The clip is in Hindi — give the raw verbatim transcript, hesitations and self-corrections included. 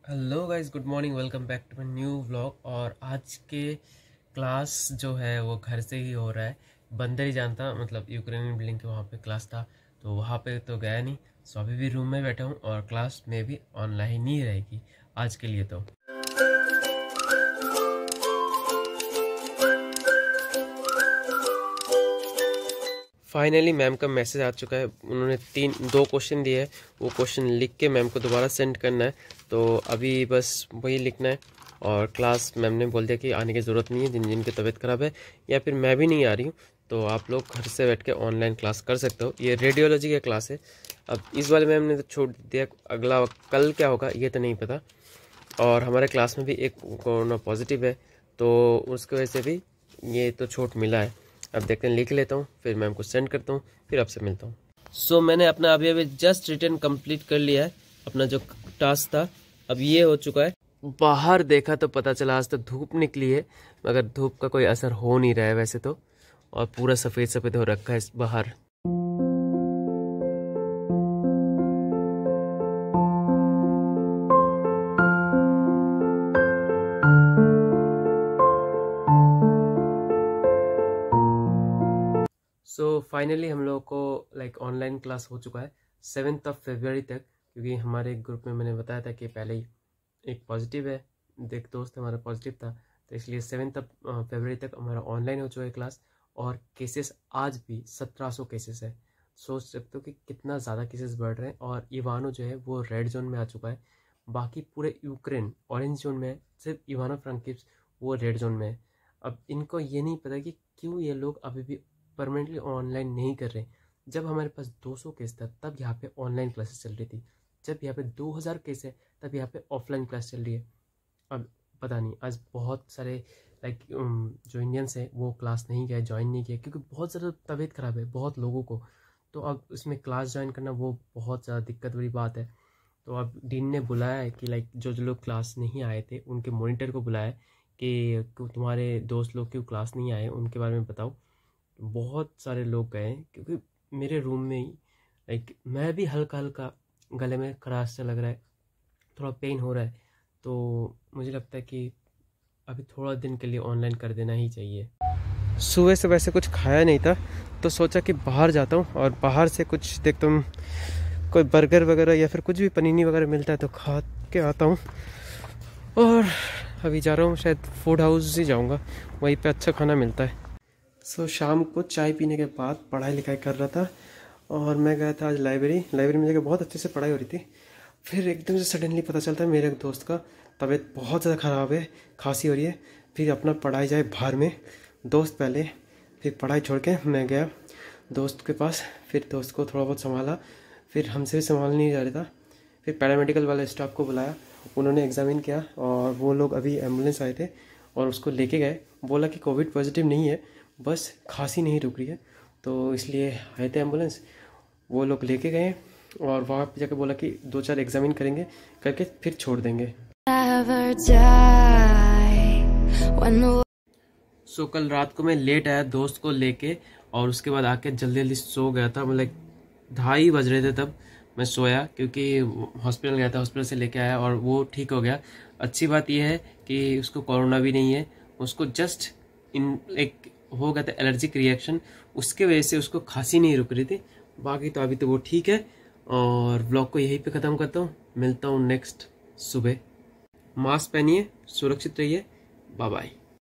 Hello guys, good morning. Welcome back to my new vlog. और आज के क्लास जो है वो घर से ही हो रहा है। बंदर ही जानता, मतलब यूक्रेनियन बिल्डिंग के वहाँ पे क्लास था, तो वहाँ पे तो गया नहीं। सो अभी भी रूम में बैठा हूँ और क्लास में भी ऑनलाइन ही रहेगी आज के लिए। तो फाइनली मैम का मैसेज आ चुका है। उन्होंने तीन दो क्वेश्चन दिए हैं, वो क्वेश्चन लिख के मैम को दोबारा सेंड करना है। तो अभी बस वही लिखना है। और क्लास मैम ने बोल दिया कि आने की ज़रूरत नहीं है, जिन जिनकी तबीयत ख़राब है या फिर मैं भी नहीं आ रही हूँ तो आप लोग घर से बैठ के ऑनलाइन क्लास कर सकते हो। ये रेडियोलॉजी की क्लास है। अब इस वाले मैम ने तो छोड़ दिया, अगला कल क्या होगा ये तो नहीं पता। और हमारे क्लास में भी एक कोरोना पॉजिटिव है, तो उसकी वजह से भी ये तो छूट मिला है। अब देखते हैं, लिख लेता हूँ फिर मैम को सेंड करता हूँ, फिर आपसे मिलता हूँ। सो so, मैंने अपना अभी अभी जस्ट रिटर्न कंप्लीट कर लिया है। अपना जो टास्क था अब ये हो चुका है। बाहर देखा तो पता चला आज तो धूप निकली है, मगर धूप का कोई असर हो नहीं रहा है वैसे तो। और पूरा सफ़ेद सफ़ेद हो रखा है बाहर। सो फाइनली हम लोगों को लाइक ऑनलाइन क्लास हो चुका है सेवेंथ ऑफ फरवरी तक, क्योंकि हमारे ग्रुप में मैंने बताया था कि पहले ही एक पॉजिटिव है, एक दोस्त हमारा पॉजिटिव था, तो इसलिए सेवेंथ ऑफ फरवरी तक हमारा ऑनलाइन हो चुका है क्लास। और केसेस आज भी सत्रह सौ केसेस है। सोच सकते हो कि कितना ज़्यादा केसेस बढ़ रहे हैं। और इवानो जो है वो रेड जोन में आ चुका है, बाकी पूरे यूक्रेन ऑरेंज जोन में है, सिर्फ इवानो फ्रैंकिव्स्क वो रेड जोन में है। अब इनको ये नहीं पता कि क्यों ये लोग अभी भी परमानेंटली ऑनलाइन नहीं कर रहे। जब हमारे पास दो सौ केस था तब यहाँ पे ऑनलाइन क्लासेस चल रही थी, जब यहाँ पे दो हज़ार केस है तब यहाँ पे ऑफलाइन क्लास चल रही है। अब पता नहीं, आज बहुत सारे लाइक जो इंडियंस हैं वो क्लास नहीं गए, ज्वाइन नहीं किए, क्योंकि बहुत ज़्यादा तबीयत ख़राब है बहुत लोगों को। तो अब उसमें क्लास ज्वाइन करना वो बहुत ज़्यादा दिक्कत वाली बात है। तो अब डीन ने बुलाया है कि लाइक जो जो लोग क्लास नहीं आए थे उनके मॉनिटर को बुलाया है कि तुम्हारे दोस्त लोग क्यों क्लास नहीं आए, उनके बारे में बताओ। बहुत सारे लोग गए, क्योंकि मेरे रूम में ही लाइक मैं भी हल्का हल्का गले में खराश सा लग रहा है, थोड़ा पेन हो रहा है। तो मुझे लगता है कि अभी थोड़ा दिन के लिए ऑनलाइन कर देना ही चाहिए। सुबह से वैसे कुछ खाया नहीं था, तो सोचा कि बाहर जाता हूँ और बाहर से कुछ देखता हूँ, कोई बर्गर वगैरह या फिर कुछ भी पनीनी वगैरह मिलता है तो खा के आता हूँ। और अभी जा रहा हूँ, शायद फूड हाउस ही जाऊँगा, वहीं पे अच्छा खाना मिलता है। सो so, शाम को चाय पीने के बाद पढ़ाई लिखाई कर रहा था और मैं गया था आज लाइब्रेरी। लाइब्रेरी में जाकर बहुत अच्छे से पढ़ाई हो रही थी। फिर एकदम से सडनली पता चलता है मेरे एक दोस्त का तबीयत बहुत ज़्यादा ख़राब है, खांसी हो रही है। फिर अपना पढ़ाई जाए बाहर में, दोस्त पहले, फिर पढ़ाई छोड़ के मैं गया दोस्त के पास। फिर दोस्त को थोड़ा बहुत संभाला, फिर हमसे भी संभाल नहीं जा रहा था। फिर पैरामेडिकल वाले स्टाफ को बुलाया, उन्होंने एग्जामिन किया और वो लोग अभी एम्बुलेंस आए थे और उसको लेके गए। बोला कि कोविड पॉजिटिव नहीं है, बस खांसी नहीं रुक रही है, तो इसलिए आए थे एम्बुलेंस। वो लोग लेके गए और वहाँ पे जाकर बोला कि दो चार एग्जामिन करेंगे, करके फिर छोड़ देंगे। सो so, कल रात को मैं लेट आया दोस्त को लेके और उसके बाद आके जल्दी जल्दी सो गया था। मतलब ढाई बज रहे थे तब मैं सोया, क्योंकि हॉस्पिटल गया था, हॉस्पिटल से लेके आया और वो ठीक हो गया। अच्छी बात यह है कि उसको कोरोना भी नहीं है, उसको जस्ट इन एक हो गया था एलर्जिक रिएक्शन, उसके वजह से उसको खांसी नहीं रुक रही थी। बाकी तो अभी तो वो ठीक है। और ब्लॉग को यहीं पे ख़त्म करता हूँ, मिलता हूँ नेक्स्ट सुबह। मास्क पहनिए, सुरक्षित रहिए, बाय बाय।